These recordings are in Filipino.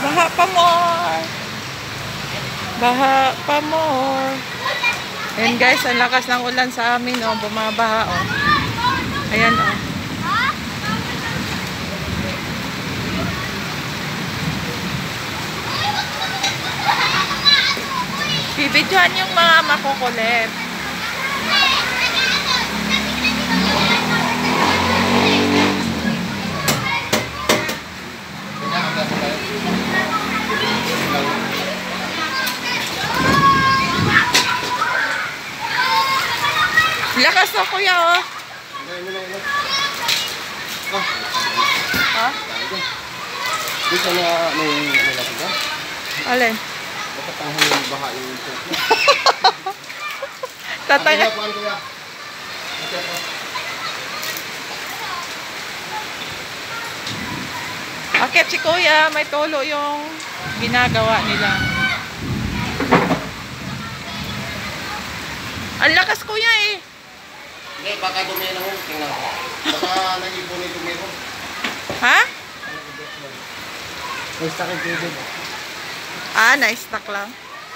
Baha pa more. Baha pa more. Ayan guys, ang lakas ng ulan sa amin, oh. Bumabaha, oh. Ayan, oh. Bibidyohan yung mga makukulit. Lakas na kuya, oh. Ha? Dito na may nalapit ka? Alin? Dapat ang yung baha yung ito. Tatanga. Akit si kuya, may tolo yung ginagawa nila. Ang lakas kuya eh. Hindi, baka dumi lang yun. Tingnan ko. Baka nag-ibon yung dumi ko. Ha? Na-stuck yung tubig. Ah, na-stuck lang.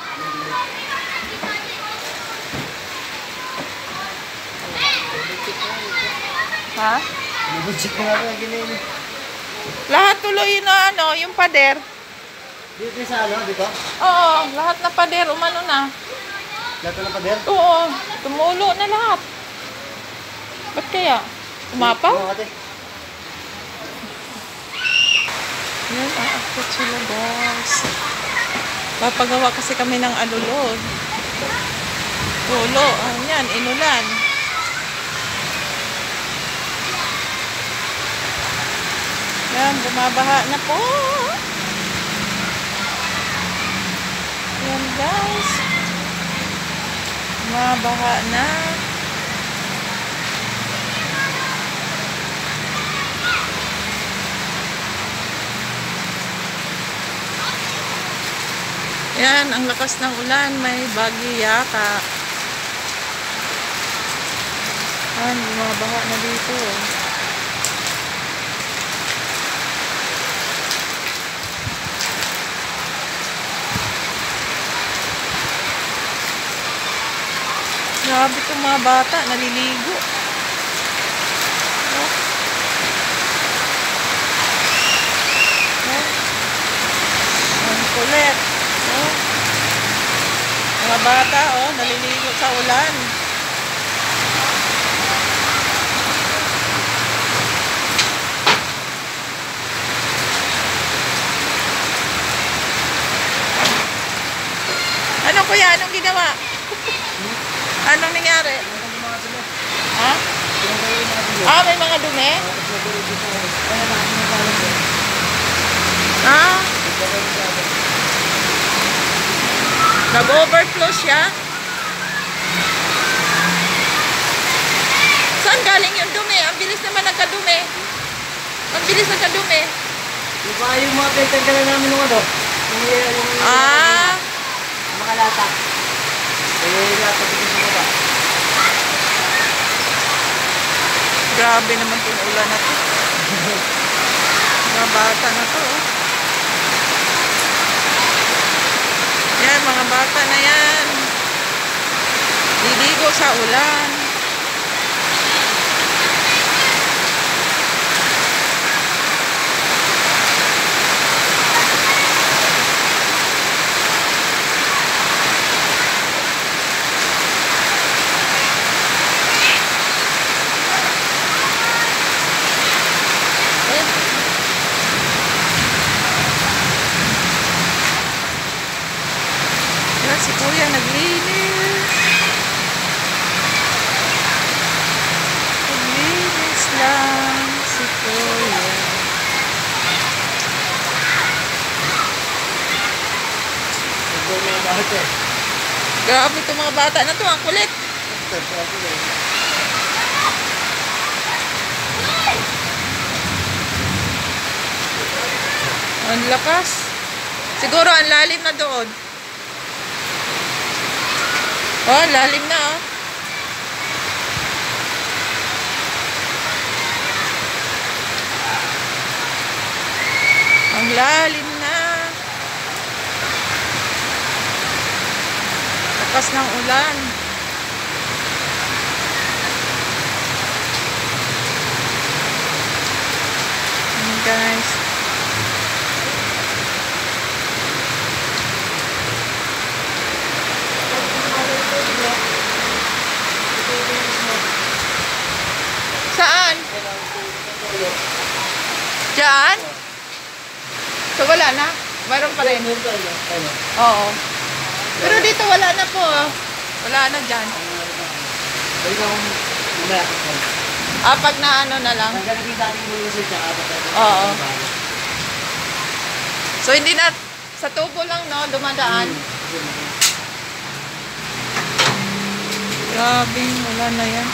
Ha? Nabudzik na nga ginayin. Lahat tuloy na ano, yung pader. Dito sa ano, dito? Oo, lahat na pader, umano na. Lahat na pader? Oo, tumulo na lahat. Ba't kaya? Umapaw? Oo, ate. Yan, aakit sila guys. Papagawa kasi kami ng alulod. Tulo, yan, inulan. Yan, bumabaha na po. Yan guys. Bumabaha na. Yan, ang lakas ng ulan. May bagyo yata. Yan, bumabaha na dito. Grabe itong mga bata, naliligo. Oh. Oh. Ang kulit. Oh. Mga bata, oh, naliligo sa ulan. Ano kuya? Anong ginawa? Anong nangyari? Ha? Ah, may mga dumi? Ah? Nag-overflow siya? Saan galing yung dumi? Ang bilis naman nagkadumi. Ang bilis nagkadumi. Yung ba yung mga pinagtanggalan namin nung ano? Ah? Mga lata. Lata dito sa baba. Grabe naman itong ulan na to. Mga bata na to. Oh. Yan, mga bata na yan. Liligo sa ulan. Yan, si kuya naglinis. Naglinis lang si kuya. Grabe itong mga bata na to, ang kulit. Ang lakas. Siguro ang lalim na doon. Oh, lalim na oh. Ang lalim na. lakas ng ulan. Ayan guys. Saan? Diyan? So wala na? Mayroon pa rin? Oo. Pero dito wala na po. Wala na dyan. Pag na ano na lang. Oo. So hindi na, sa tubo lang no, dumadaan. Grabe, wala na yan.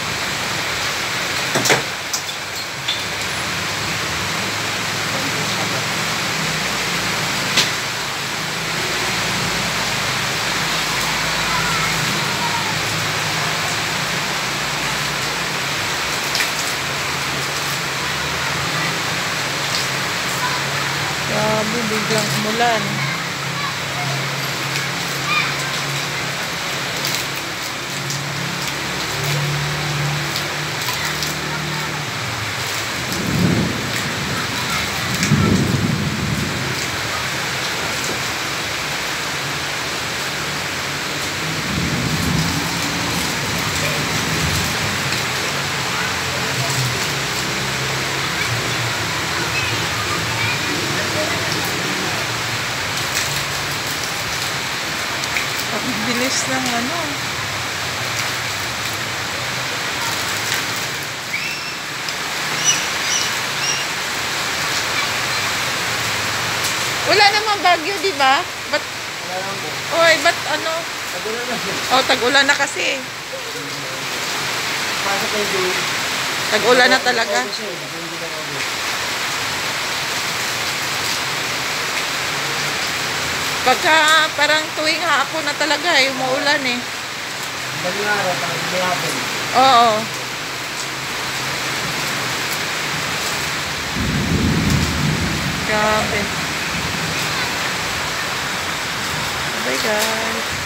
Grabe, biglang umulan. Ang bilis ng ano. Wala namang bagyo, di ba? Ba't, oy, ba't ano? Oh, tag-ulan na kasi. Tag-ulan na talaga. Pagka parang tuwing hapon na talaga umuulan eh. Baling araw, parang hapon. Oo. Grabe. Bye guys.